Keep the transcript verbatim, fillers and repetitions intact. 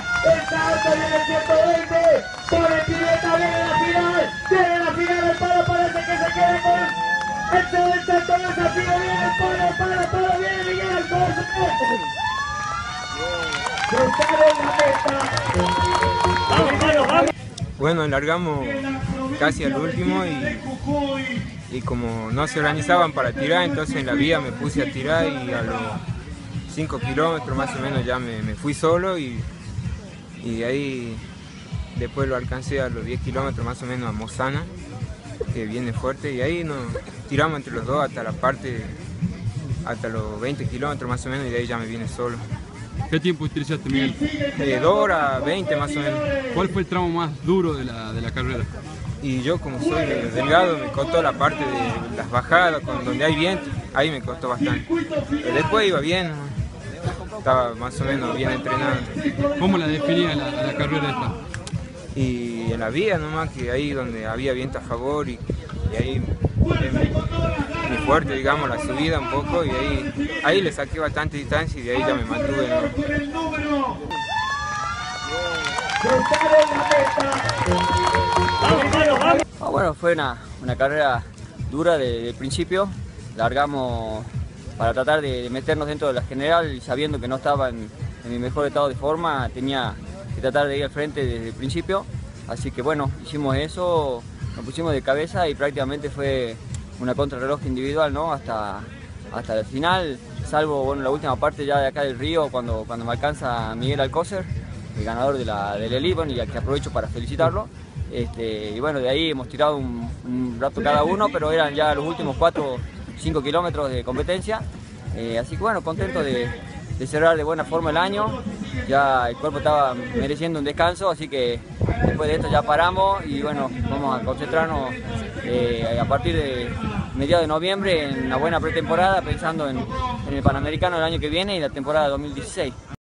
Esta alta viene el ciento veinte. Pone pileta, viene la final. Viene la final, el palo parece que se quede con el segundo desafío. Viene el palo, el palo, el palo, viene Miguel Alcorce. Cruzaron la meta. Vamos, vamos, vamos. Bueno, largamos casi al último y, y como no se organizaban para tirar, entonces en la vía me puse a tirar y a los cinco kilómetros más o menos ya me, me fui solo y, y ahí después lo alcancé a los diez kilómetros más o menos a Mozana, que viene fuerte, y ahí nos tiramos entre los dos hasta la parte, hasta los veinte kilómetros más o menos, y de ahí ya me vine solo. ¿Qué tiempo utilizaste, Miguel? Eh, dos horas veinte más o menos. ¿Cuál fue el tramo más duro de la, de la carrera? Y yo, como soy delgado, me costó la parte de las bajadas, con, donde hay viento, ahí me costó bastante. Eh, después iba bien, estaba más o menos bien entrenado. ¿Cómo la definía la, la carrera esta? Y en la vía nomás, que ahí donde había viento a favor y, y ahí es muy fuerte, digamos, la subida un poco, y ahí, ahí le saqué bastante distancia y de ahí ya me mantuve, ¿no? Vamos, vamos, vamos. Ah, bueno, fue una, una carrera dura de, de principio. Largamos para tratar de meternos dentro de la general, sabiendo que no estaba en, en mi mejor estado de forma, tenía que tratar de ir al frente desde el principio. Así que bueno, hicimos eso, nos pusimos de cabeza y prácticamente fue una contrarreloj individual, ¿no? Hasta, hasta el final, salvo bueno, la última parte ya de acá del río, cuando, cuando me alcanza Miguel Alcorce, el ganador de la, del Elite, y al que aprovecho para felicitarlo. Este, y bueno, de ahí hemos tirado un, un rato cada uno, pero eran ya los últimos cuatro, cinco kilómetros de competencia. Eh, así que bueno, contento de, de cerrar de buena forma el año. Ya el cuerpo estaba mereciendo un descanso, así que después de esto ya paramos y bueno, vamos a concentrarnos eh, a partir de mediados de noviembre en una buena pretemporada, pensando en, en el Panamericano del año que viene y la temporada dos mil dieciséis.